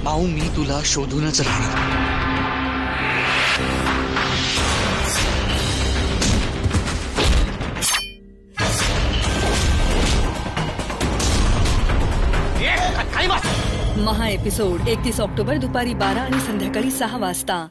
माऊ मी तुला शोधूनच राहील. महा episode 31 October दुपारी 12 आणि संध्याकाळी 6 वाजता.